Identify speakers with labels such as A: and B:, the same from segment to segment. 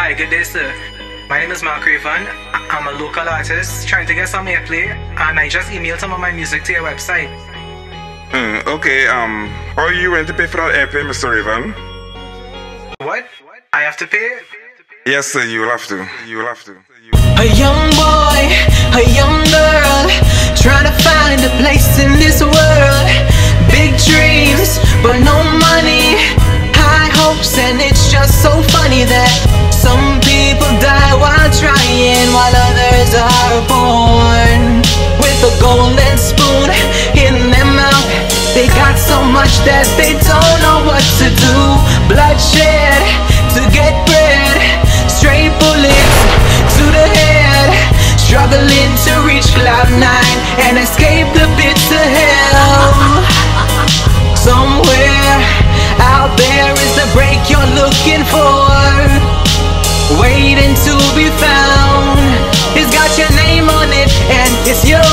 A: Hi, good day, sir. My name is Mark Raven. I'm a local artist trying to get some airplay, and I just emailed some of my music to your website.
B: Okay, how are you willing to pay for that airplay, Mr. Raven?
A: What? I have to pay?
B: Yes, sir, you will have to. You will have to.
C: A young boy, a young girl, trying to find a place in this world. Big dreams, but no money. High hopes, and it's just so funny that some people die while trying, while others are born with a golden spoon in their mouth. They got so much that they don't know what to do. Bloodshed to get bread, straight bullets to the head, struggling to reach cloud 9 and escape the pits of hell. Somewhere out there is the break you're looking for, waiting to be found. It's got your name on it and it's yours.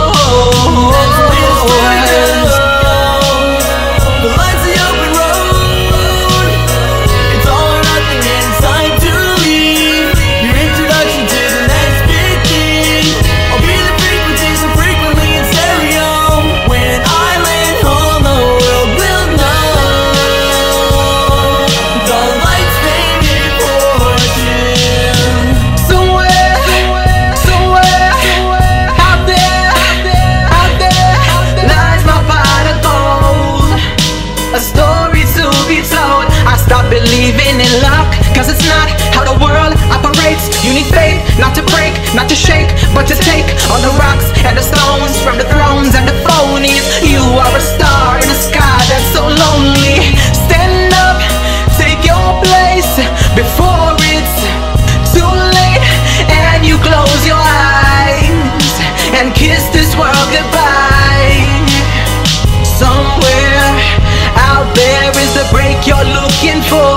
C: The lights of the open road, it's all or nothing and it's time to leave. Your introduction to the next big thing. I'll be the frequency so frequently in stereo. When I land home the world will know the lights faded fortune. Somewhere out there lies my pot of gold, a story to be told. I stopped believing in luck, cause it's not how the world operates. You need faith, not to break, not to shake, but to take all the rocks and the stones from the thrones and the phonies. You are a star in the sky that's so lonely. Stand up, take your place before it's too late, and you close your eyes and kiss this world goodbye. Somewhere out there is the break you're looking for,